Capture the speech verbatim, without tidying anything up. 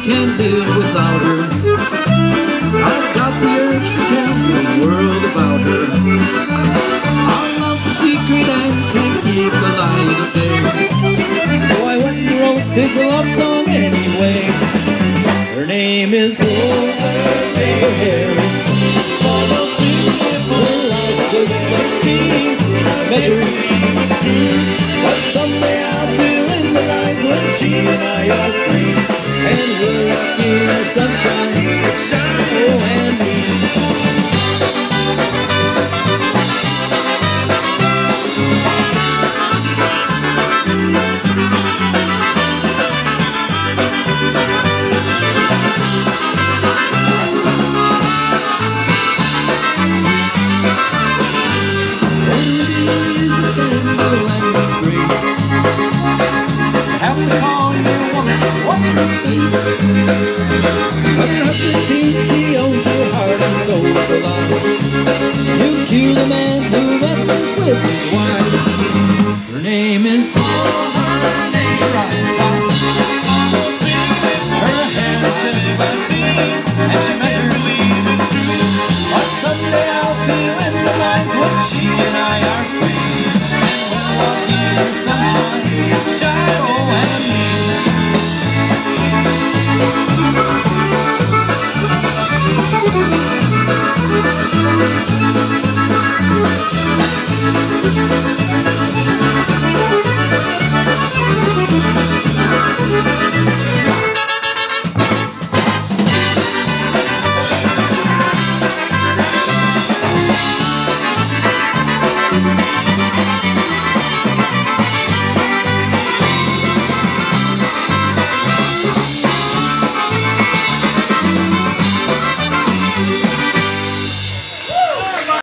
can't live without her. I've got the urge to tell the world about her. Our love's a secret and can't keep the light of day. So I went and wrote this love song anyway. Her name is Overbearing. For those beautiful life just like sea measures. But someday I'll fill in the lines when she and I are free, and we're rocking the sunshine, shine, oh, and me. Have to call your woman, what's her face? Her husband thinks he owns her heart and soul for love. You cue the man who messes with his wife. Her name is, oh, her name is